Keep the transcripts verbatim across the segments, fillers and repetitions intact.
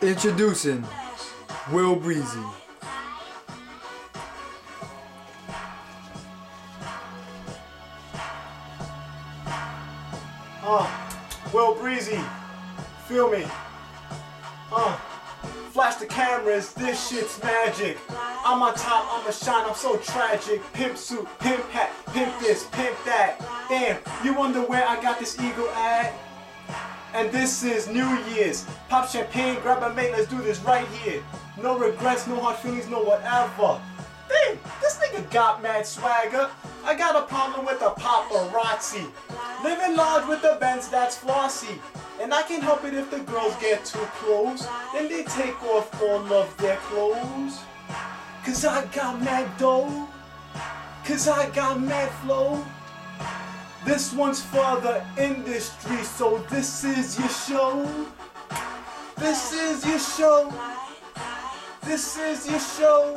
Introducing Will Breezy. Uh, Will Breezy, feel me. Uh, flash the cameras, this shit's magic. I'm on top, I'm a shine, I'm so tragic. Pimp suit, pimp hat, pimp this, pimp that. Damn, you wonder where I got this ego at? And this is New Year's. Pop champagne, grab a mate, let's do this right here. No regrets, no hard feelings, no whatever. Damn, this nigga got mad swagger. I got a problem with the paparazzi. Living large with the Benz, that's flossy. And I can't help it if the girls get too close. Then they take off all of their clothes. Cause I got mad dough. Cause I got mad flow. This one's for the industry, so this is your show. This is your show. This is your show.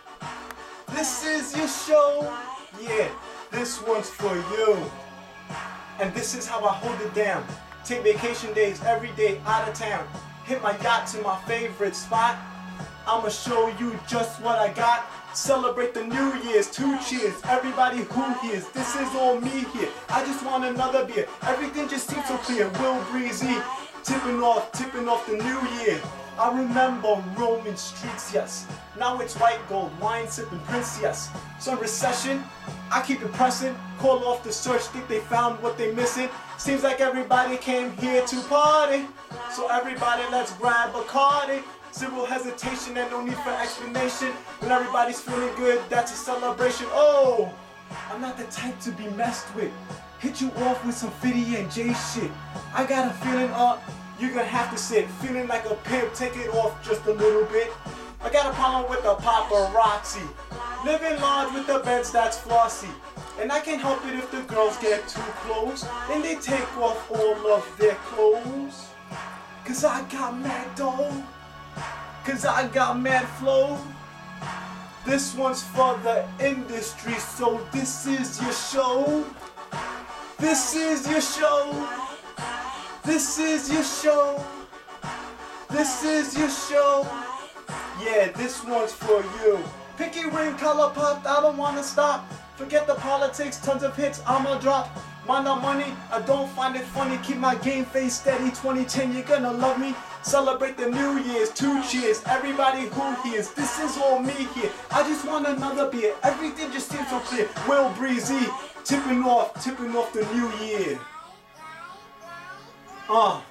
This is your show. Yeah, this one's for you. And this is how I hold it down. Take vacation days every day out of town. Hit my yacht to my favorite spot. I'ma show you just what I got. Celebrate the New Year's, two cheers, everybody who hears. This is all me here. I just want another beer. Everything just seems so clear. Will Breezy, tipping off, tipping off the new year. I remember Roman streets, yes. Now it's white gold, wine sipping Prince, yes. Some recession, I keep it pressing. Call off the search, think they found what they missing. Seems like everybody came here to party. So everybody, let's grab a Bacardi. Zero hesitation and no need for explanation. When everybody's feeling good, that's a celebration. Oh, I'm not the type to be messed with. Hit you off with some Fiddy and J shit. I got a feeling up, you're gonna have to sit. Feeling like a pimp, take it off just a little bit. I got a problem with the paparazzi. Living large with the Benz, that's flossy. And I can't help it if the girls get too close. Then they take off all of their clothes. Cause I got mad dough. Cause I got mad flow. This one's for the industry, so this is your show. This is your show. This is your show. This is your show. Yeah, this one's for you. Picky ring, color popped, I don't wanna stop. Forget the politics, tons of hits, I'ma drop. Mind the money, I don't find it funny. Keep my game face steady, twenty ten, you're gonna love me. Celebrate the New Year's, two cheers, everybody who hears. This is all me here. I just want another beer, everything just seems so clear. Will Breezy, tipping off, tipping off the new year. Uh.